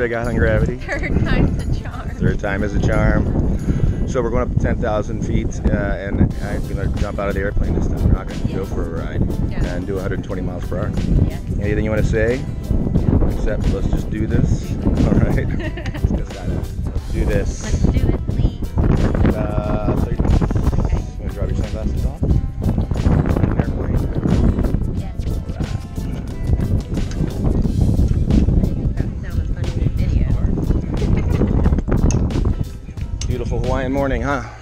Big Island Gravity. Third time's a charm. Third time is a charm. So we're going up to 10,000 feet, and I'm gonna jump out of the airplane this time. We're not gonna go for a ride and do 120 miles per hour. Yes. Anything you want to say? Except let's just do this. All right. Let's do this. Let's do it, please. 30 minutes. Okay. You want to drop your sunglasses off? An airplane. Yes. All right. That sounds funny in the video. Beautiful Hawaiian morning, huh?